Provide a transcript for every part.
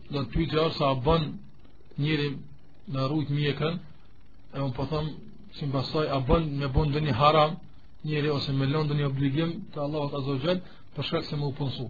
do të pyetja është sa bën njëri në rrugë mjekën, e unë po them si mbasoj a bën me bën ndonjë haram njëri ose me lënë ndonjë obligim të Allahut Azza wa Jall për shkak se më u punsu.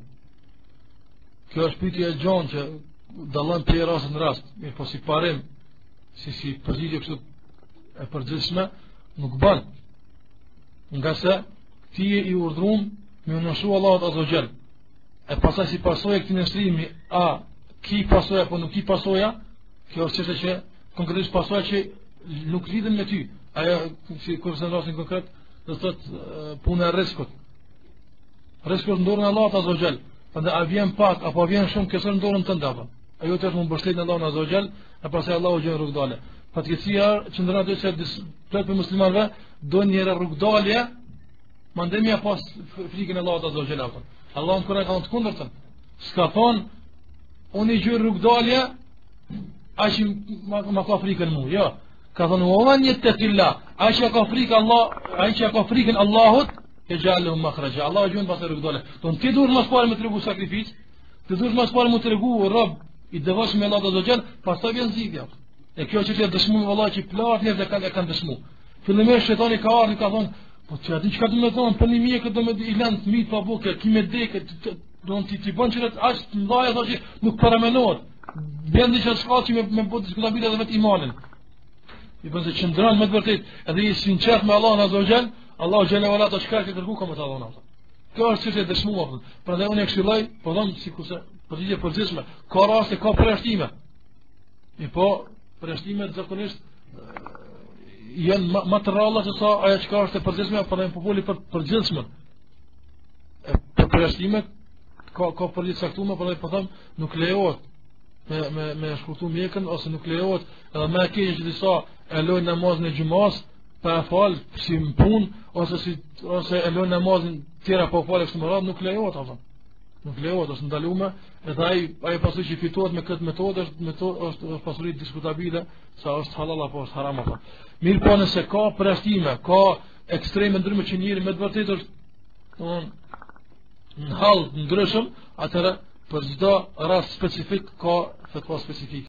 Kjo është pyetja e gjon që dallon për rast në rast, mirë po si parim, si përgjigje kështu e përgjithshme nuk bën. Nga se ti je i urdhëruar me nështru Allahut Azza wa Jall. E pastaj si pasojë këtij nështrimi, a ki pasojë apo nuk ki pasojë, kjo është çështje që konkretisht pasojë që nuk lidhen me ty. Ajo si kur në rastin konkret do të thotë puna e rrezikut. Rreziku është në dorën e Allahut Azza wa Jall. Prandaj a vjen pak apo vjen shumë kësaj në dorën tënde apo. Ajo të është më mbështet në Allahun Azza wa Jall, e pastaj Allahu gjen rrugdalë. Fatkeqësia që ndron ato që plot për muslimanëve do njëra rrugdalje, mandemi pas frikën e Allahut Azza wa Jall. Allahu kur ka të kundërtën. S'ka thonë unë i gjej rrugdalje, ai që ma ka frikën mua. Jo. Ka thonë wa man yattaqillah, ai që ka frikën Allah, ai që ka frikën Allahut, e jallu makhraja. Allahu gjen pas rrugdalë. Don ti duhet mos parë me tregu sakrificë, ti duhet mos parë me tregu rob i devotshëm Allahut Azza wa Jall, pastaj vjen zgjidhja. E kjo që të dëshmoj vallahi që plot njerëz kanë dëshmuar. Fillimisht shejtani ka ardhur ka thonë, po çfarë di çka do të thonë, për një mjekë do më i lënë fëmijë pa bukë, kimë dekë, don ti bën çrat as ndaja thoshë nuk paramenohet. Bën diçka shkaqi me botë diskutabile edhe vetë imanin. I bën se qëndron me të vërtetë, edhe i sinqert me Allahun Azza wa Jall, Allahu xhela wala të shkak të kërku komo të Allahun. Kjo është çështje dëshmuar. Prandaj unë e këshilloj, po them sikurse përgjigje përgjithshme, ka raste ka përjashtime. Po përjashtimet zakonisht janë më të rralla se sa ajo që është e përgjithshme apo në populli përgjithshëm. Për përjashtimet ka përgjithshme, por po them nuk lejohet me shkurtu mjekën ose nuk lejohet edhe më e keq që disa e lojnë namazin e xumas pa fal si në punë ose e lojnë namazin tjera pa fal kështu më radh, nuk lejohet apo. Nuk lejohet, është ndaluar, edhe ai pasojë që fitohet me këtë metodë është pasuri diskutabile sa është halal apo është haram apo. Mirë po nëse ka përjashtime, ka ekstreme ndryshme që njëri me të vërtetë është në hall ndryshëm, atëherë për çdo rast specifik ka fatva specifike.